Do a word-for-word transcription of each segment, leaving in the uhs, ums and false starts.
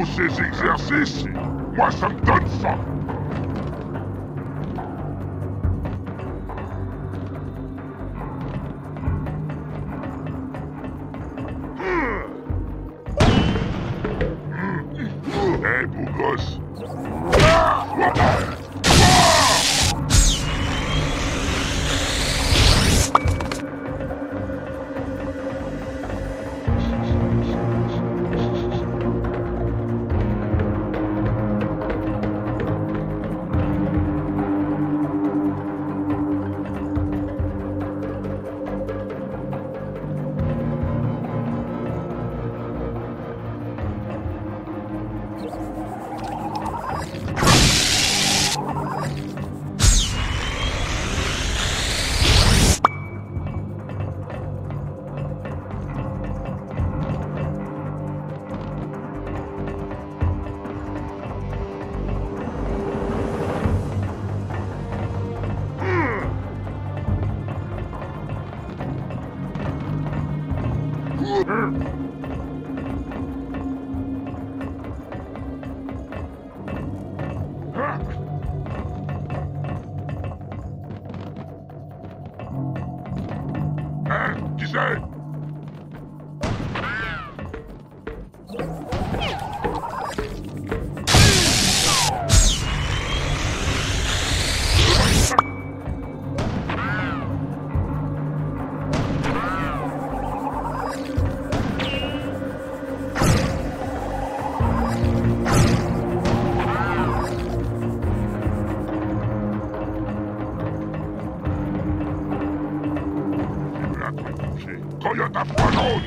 tous ces exercices, moi ça me donne faim. Hé, hey, beau gosse. Hein, qui c'est? Coyote à poids jaune.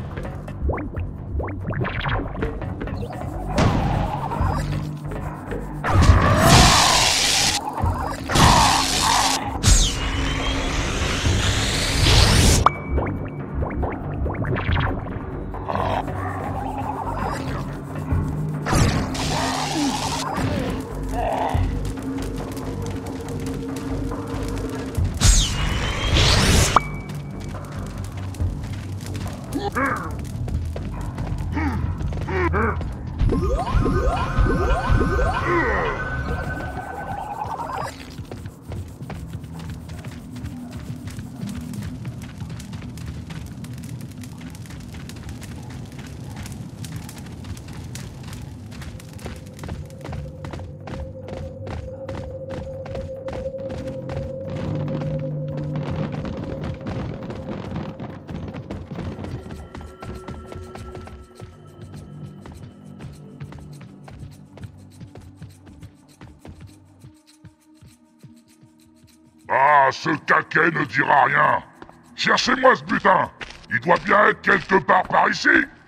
Ah, ce caquet ne dira rien. Cherchez-moi ce butin. Il doit bien être quelque part par ici.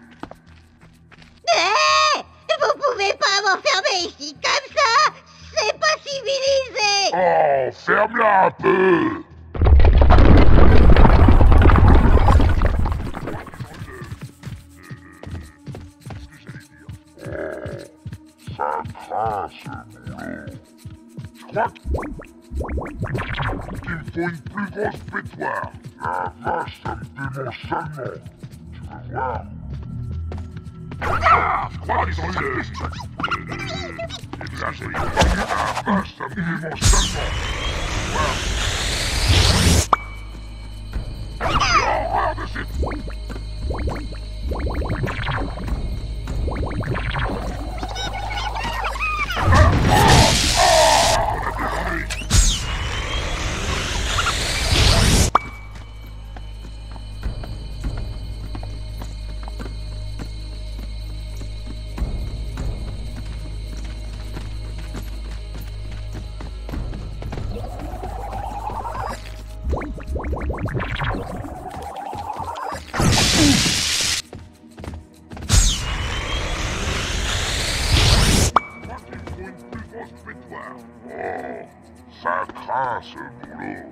Hé, vous pouvez pas m'enfermer ici comme ça. C'est pas civilisé. Oh, ferme-la un peu. Ça craint ce boulot. Je crois qu'il me faut une plus grosse pétoire. La vache, ça me démange seulement. Tu veux voir? Ah, je crois qu'ils ont eu le... Eh bien, j'ai eu la vache, ça me démange seulement. Tu veux voir? J'ai horreur de ces... Oh, ça craint ce boulot.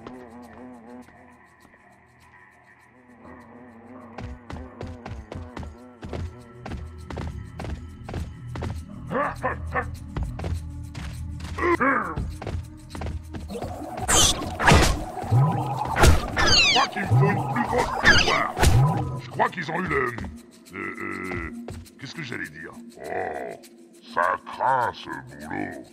Je crois qu'il me faut une plus grosse pétoire. Je crois qu'ils ont eu le... le... Euh, qu'est-ce que j'allais dire? Oh, ça craint ce boulot.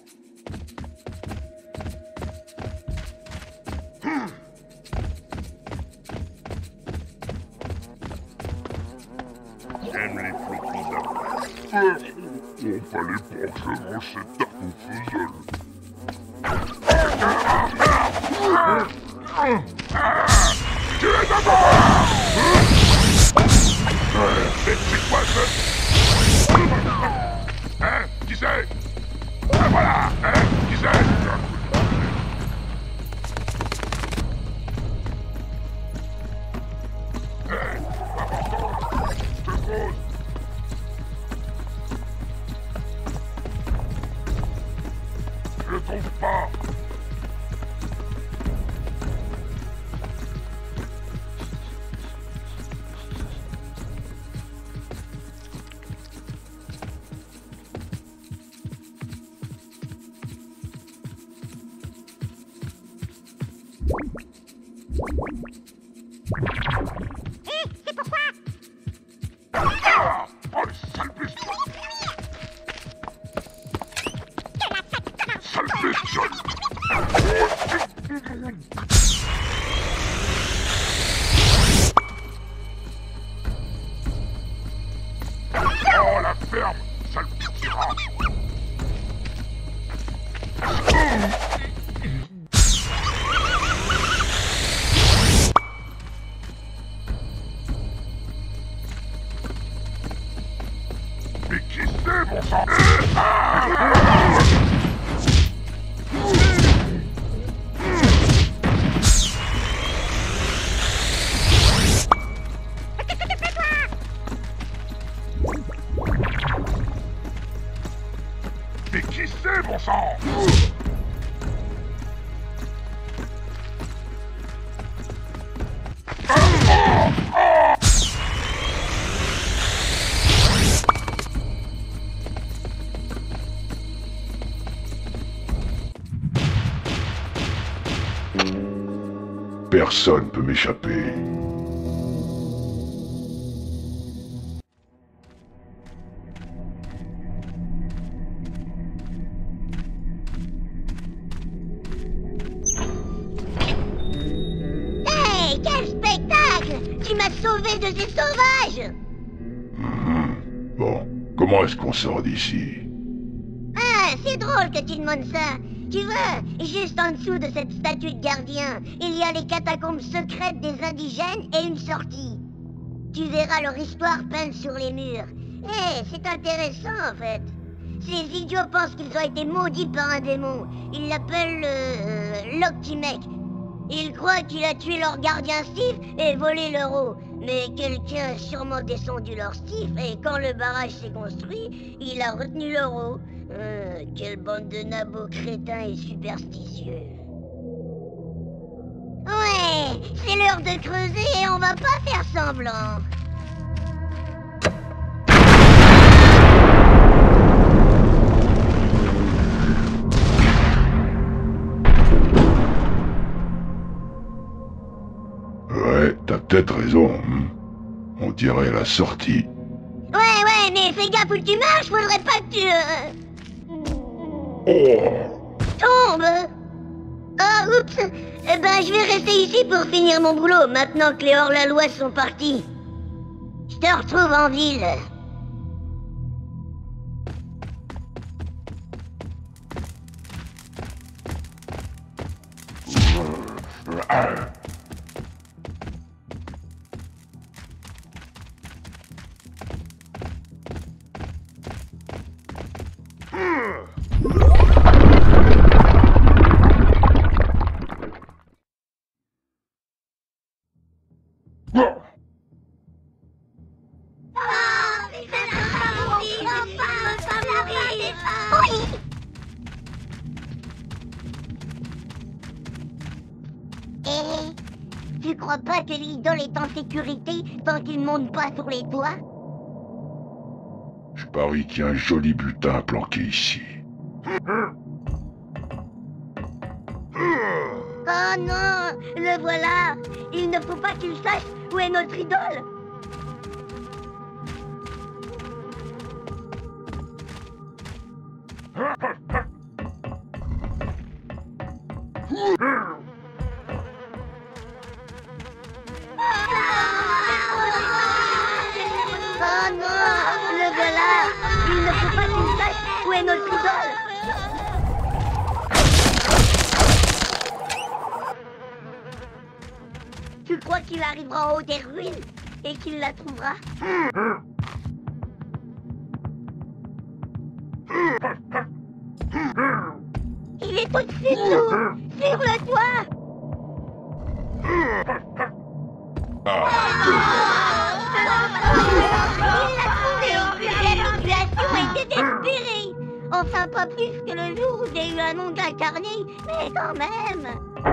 Hum. J'aime les flocons d'après. On fallait pas que je mange cette tarte au fuseul. Tu es d'abord! Mais c'est quoi ce... Hein? Qui c'est? Ah voilà! Hein? Qui c'est? Hé! Important! Je te pose! Je le trouve pas! Hé, c'est pourquoi? Ah! Oh, le sale bestiole! Sale bestiole! Oh, la ferme! Sale tyran! Mais qui c'est, bon sang? Mais qui c'est, bon sang? Personne peut m'échapper. Hey, quel spectacle! Tu m'as sauvé de ces sauvages! Mmh. Bon, comment est-ce qu'on sort d'ici? Ah, c'est drôle que tu demandes ça. Tu vois, juste en dessous de cette statue de gardien, il y a les catacombes secrètes des indigènes et une sortie. Tu verras leur histoire peinte sur les murs. Eh, c'est intéressant en fait. Ces idiots pensent qu'ils ont été maudits par un démon. Ils l'appellent euh, l'Octimec. Ils croient qu'il a tué leur gardien Steve et volé leur eau. Mais quelqu'un a sûrement descendu leur Steve et quand le barrage s'est construit, il a retenu leur eau. Euh, quelle bande de nabos crétins et superstitieux. Ouais, c'est l'heure de creuser et on va pas faire semblant. Ouais, t'as peut-être raison. Hein. On dirait la sortie. Ouais, ouais, mais fais gaffe où tu marches, faudrait pas que tu... Euh... Oh. Tombe. Ah, oups. Eh ben, je vais rester ici pour finir mon boulot, maintenant que les hors-la-loi sont partis. Je te retrouve en ville. Tu crois pas que l'idole est en sécurité tant qu'il monte pas sur les toits? Je parie qu'il y a un joli butin planqué ici. Oh non, le voilà. Il ne faut pas qu'il sache où est notre idole. Où est notre idole? Tu crois qu'il arrivera en haut des ruines et qu'il la trouvera? Il est au-dessus de nous, sur le toit. Ah, Il l'a trouvé. La population était désespérée. Enfin, pas plus que le jour où j'ai eu un nom incarné, mais quand même.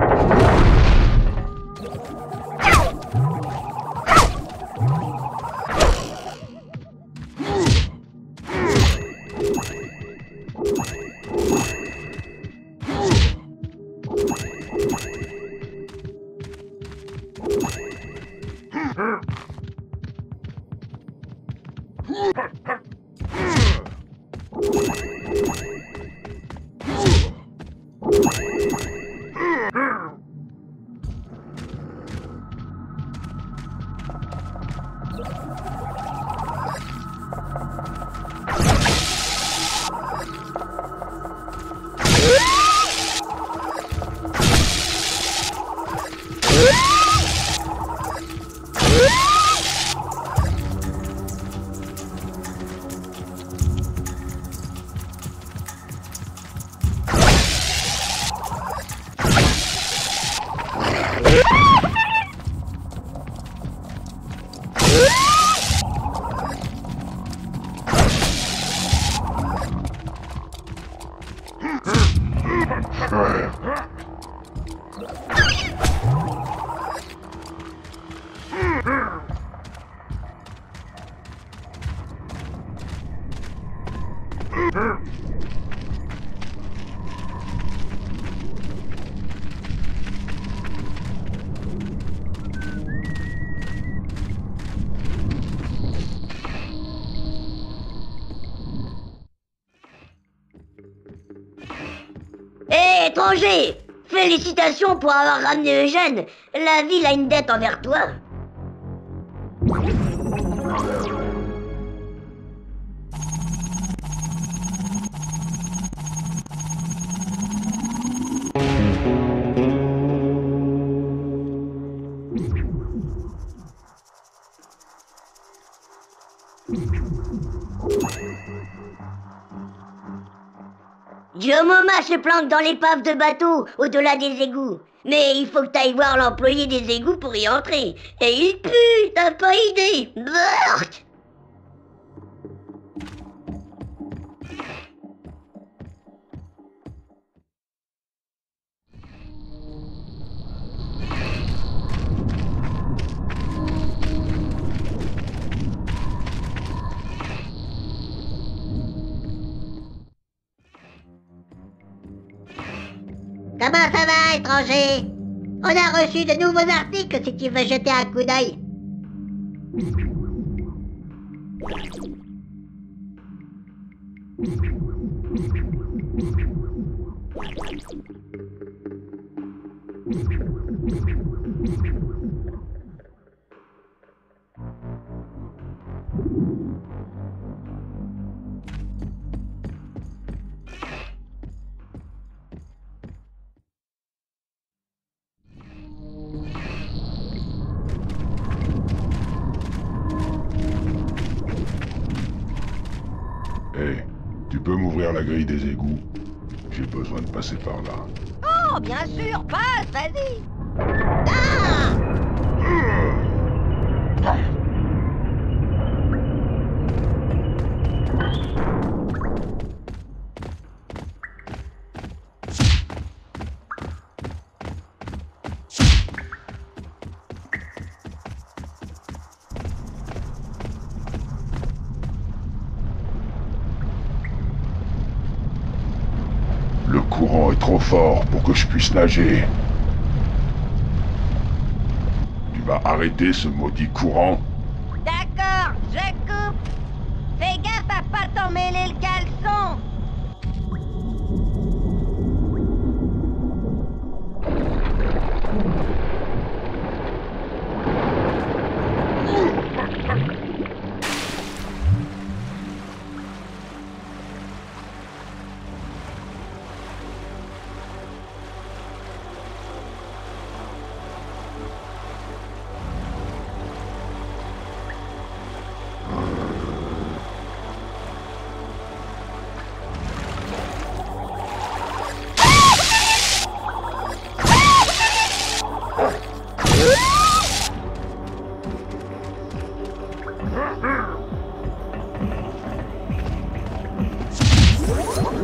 Hé, étranger! Félicitations pour avoir ramené Eugène. La ville a une dette envers toi. Diomoma se planque dans l'épave de bateau, au-delà des égouts. Mais il faut que t'ailles voir l'employé des égouts pour y entrer. Et il pue, t'as pas idée. Burk. Comment ça va, étranger? On a reçu de nouveaux articles si tu veux jeter un coup d'œil. Hé, tu peux m'ouvrir la grille des égouts? J'ai besoin de passer par là. Oh, bien sûr, passe, vas-y. Ah! Le courant est trop fort pour que je puisse nager. Tu vas arrêter ce maudit courant? D'accord, je coupe. Fais gaffe à pas t'emmêler le caleçon. Hein?